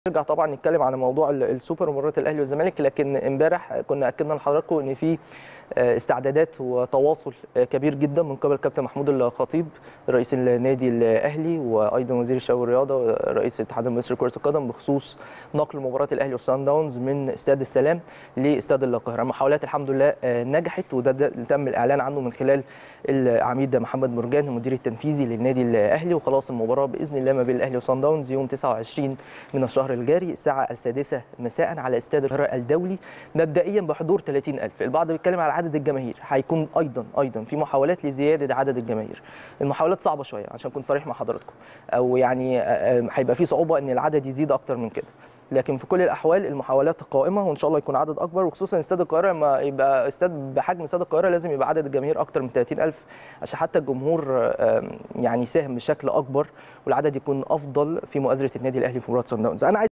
نرجع طبعا نتكلم على موضوع السوبر ومباراه الاهلي والزمالك، لكن امبارح كنا اكدنا لحضراتكم ان في استعدادات وتواصل كبير جدا من قبل كابتن محمود الخطيب رئيس النادي الاهلي وايضا وزير الشباب والرياضه ورئيس الاتحاد المصري لكره القدم بخصوص نقل مباراه الاهلي والصن داونز من استاد السلام لاستاد القاهره. المحاولات الحمد لله نجحت، وده تم الاعلان عنه من خلال العميد محمد مرجان المدير التنفيذي للنادي الاهلي. وخلاص المباراه باذن الله ما بين الاهلي والصن داونز يوم 29 من الشهر الجاري الساعه 6 مساء على استاد القاهره الدولي، مبدئيا بحضور 30,000. البعض بيتكلم على عدد الجماهير، هيكون ايضا في محاولات لزياده عدد الجماهير. المحاولات صعبه شويه عشان اكون صريح مع حضراتكم، او يعني هيبقى في صعوبه ان العدد يزيد اكتر من كده، لكن في كل الاحوال المحاولات قائمه وان شاء الله يكون عدد اكبر. وخصوصا استاد القاهره لما يبقى استاد بحجم استاد القاهره لازم يبقى عدد الجماهير اكتر من 30,000 عشان حتى الجمهور يعني يساهم بشكل اكبر والعدد يكون افضل في مؤازره النادي الاهلي في مباراه صن داونز. انا